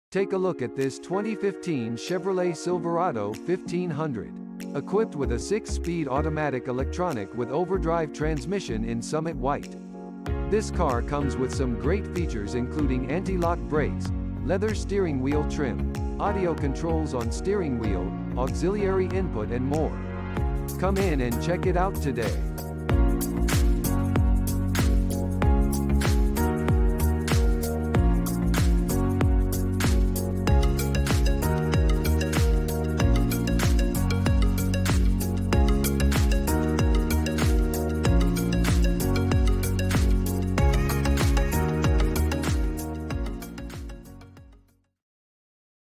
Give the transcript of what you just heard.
Take a look at this 2015 Chevrolet Silverado 1500. Equipped with a 6-speed automatic electronic with overdrive transmission in Summit White. This car comes with some great features including anti-lock brakes, leather steering wheel trim, audio controls on steering wheel, auxiliary input and more. Come in and check it out today.